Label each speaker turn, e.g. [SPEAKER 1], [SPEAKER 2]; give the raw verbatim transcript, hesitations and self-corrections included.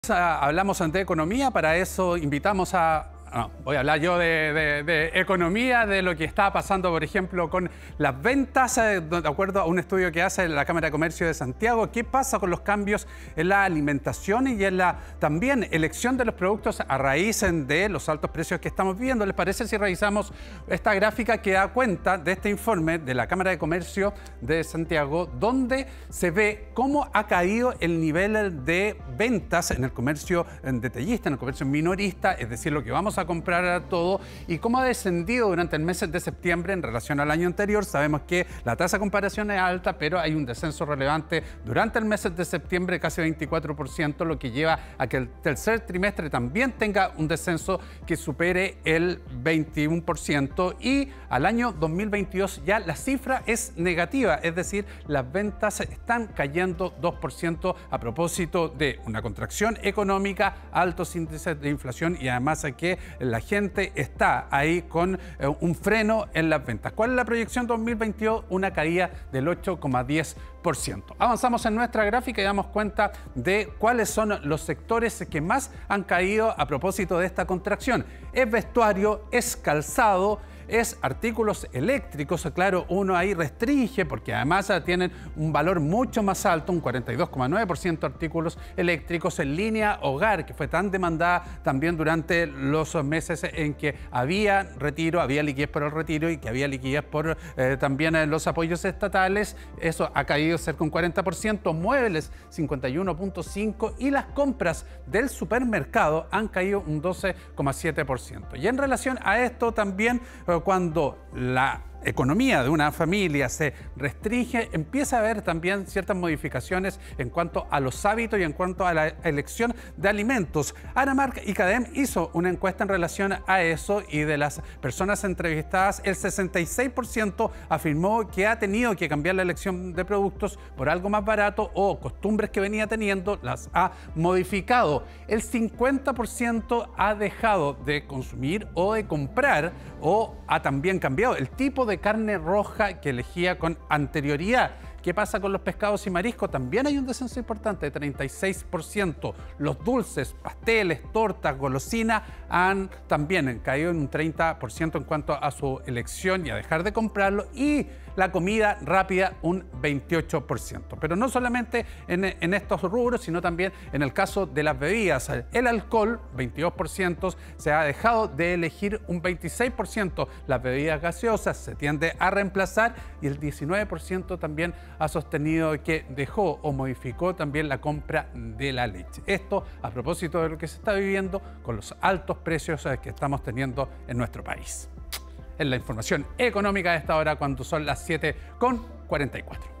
[SPEAKER 1] Hablamos de economía, para eso invitamos a... No, voy a hablar yo de, de, de economía, de lo que está pasando, por ejemplo, con las ventas, eh, de acuerdo a un estudio que hace la Cámara de Comercio de Santiago. ¿Qué pasa con los cambios en la alimentación y en la también elección de los productos a raíz de los altos precios que estamos viviendo? ¿Les parece si revisamos esta gráfica que da cuenta de este informe de la Cámara de Comercio de Santiago, donde se ve cómo ha caído el nivel de ventas en el comercio detallista, en el comercio minorista, es decir, lo que vamos a a comprar todo, y cómo ha descendido durante el mes de septiembre en relación al año anterior? Sabemos que la tasa de comparación es alta, pero hay un descenso relevante durante el mes de septiembre, casi veinticuatro por ciento, lo que lleva a que el tercer trimestre también tenga un descenso que supere el veintiuno por ciento, y al año dos mil veintidós ya la cifra es negativa, es decir, las ventas están cayendo dos por ciento a propósito de una contracción económica, altos índices de inflación y además que la gente está ahí con eh, un freno en las ventas. ¿Cuál es la proyección dos mil veintidós? Una caída del ocho coma diez por ciento. Avanzamos en nuestra gráfica y damos cuenta de cuáles son los sectores que más han caído a propósito de esta contracción. Es vestuario, es calzado, es artículos eléctricos. Claro, uno ahí restringe porque además tienen un valor mucho más alto, un cuarenta y dos coma nueve por ciento de artículos eléctricos. En línea hogar, que fue tan demandada también durante los meses en que había retiro, había liquidez por el retiro y que había liquidez por eh, también los apoyos estatales. Eso ha caído cerca de un cuarenta por ciento, muebles cincuenta y uno punto cinco por ciento y las compras del supermercado han caído un doce coma siete por ciento. Y en relación a esto también, cuando la economía de una familia se restringe, empieza a haber también ciertas modificaciones en cuanto a los hábitos y en cuanto a la elección de alimentos. Aramark y Cadem hizo una encuesta en relación a eso y de las personas entrevistadas, el sesenta y seis por ciento afirmó que ha tenido que cambiar la elección de productos por algo más barato o costumbres que venía teniendo las ha modificado. El cincuenta por ciento ha dejado de consumir o de comprar o ha también cambiado el tipo de de carne roja que elegía con anterioridad. ¿Qué pasa con los pescados y mariscos? También hay un descenso importante de treinta y seis por ciento. Los dulces, pasteles, tortas, golosinas han también caído en un treinta por ciento en cuanto a su elección y a dejar de comprarlo. Y la comida rápida un veintiocho por ciento. Pero no solamente en, en estos rubros, sino también en el caso de las bebidas. El alcohol, veintidós por ciento, se ha dejado de elegir un veintiséis por ciento. Las bebidas gaseosas se tiende a reemplazar y el diecinueve por ciento también ha sostenido que dejó o modificó también la compra de la leche. Esto a propósito de lo que se está viviendo con los altos precios que estamos teniendo en nuestro país. Es la información económica de esta hora cuando son las siete con cuarenta y cuatro.